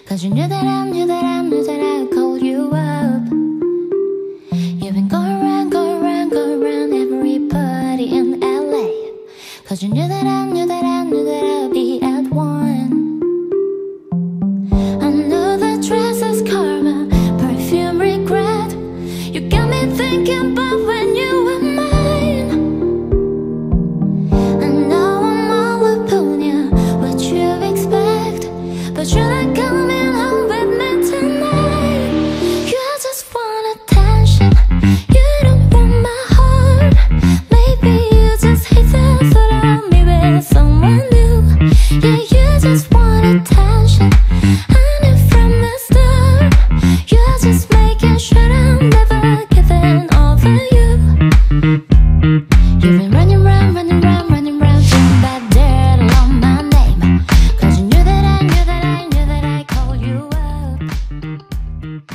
Cause you knew that I would call you up. You've been going around everybody in LA. Cause you knew that I'd be at one. I know that dress is karma, perfume regret. You got me thinking about when you were mine. I know I'm all upon you, what you expect, but you're like